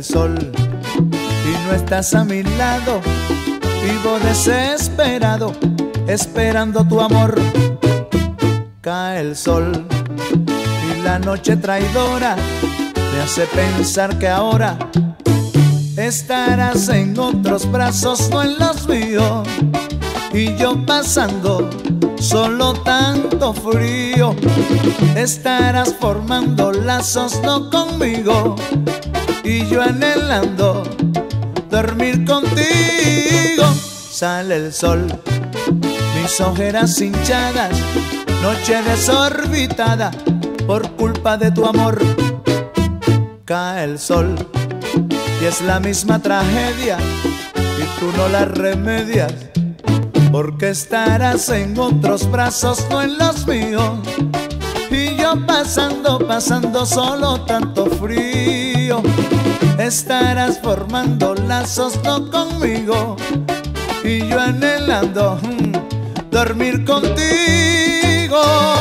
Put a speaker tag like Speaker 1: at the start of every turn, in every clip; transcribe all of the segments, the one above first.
Speaker 1: sol y no estás a mi lado, vivo desesperado, esperando tu amor. Cae el sol y la noche traidora me hace pensar que ahora estarás en otros brazos, no en los míos, y yo pasando solo tanto frío. Estarás formando lazos no conmigo, y yo anhelando dormir contigo. Sale el sol, mis ojeras hinchadas, noche desorbitada por culpa de tu amor. Cae el sol y es la misma tragedia, y tú no la remedias, porque estarás en otros brazos, no en los míos, y yo pasando solo tanto frío. Estarás formando lazos no conmigo, y yo anhelando dormir contigo.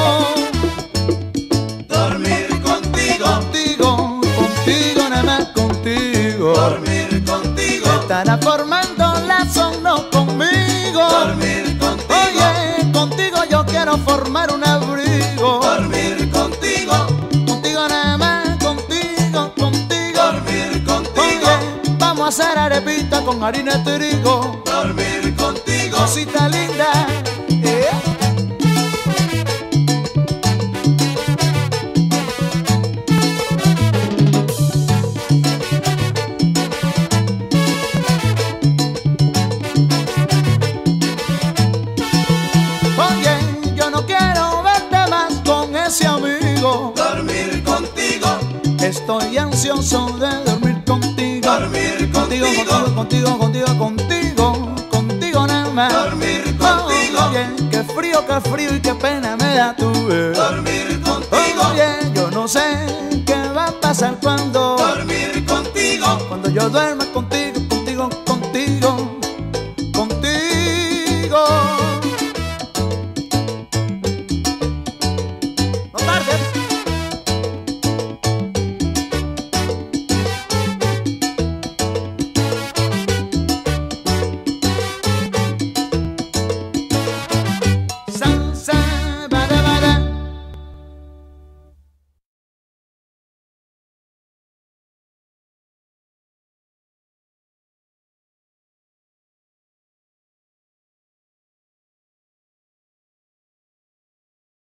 Speaker 2: Dormir contigo,
Speaker 1: contigo, nada más contigo.
Speaker 2: dormir contigo,
Speaker 1: Estarás formando lazos no conmigo.
Speaker 2: dormir contigo,
Speaker 1: Oye, contigo yo quiero formar un abrigo.
Speaker 2: dormir contigo,
Speaker 1: Contigo nada más, contigo.
Speaker 2: dormir contigo,
Speaker 1: Oye, vamos a hacer arepita con harina de trigo.
Speaker 2: dormir contigo,
Speaker 1: Cosita linda. Oye, yo no quiero verte más con ese amigo.
Speaker 2: dormir contigo,
Speaker 1: Estoy ansioso de dormir contigo.
Speaker 2: dormir contigo,
Speaker 1: Contigo nada más.
Speaker 2: dormir contigo,
Speaker 1: Oye, qué frío y qué pena me da tu ver.
Speaker 2: dormir contigo,
Speaker 1: Oye, yo no sé qué va a pasar cuando
Speaker 2: dormir contigo,
Speaker 1: yo duerma contigo.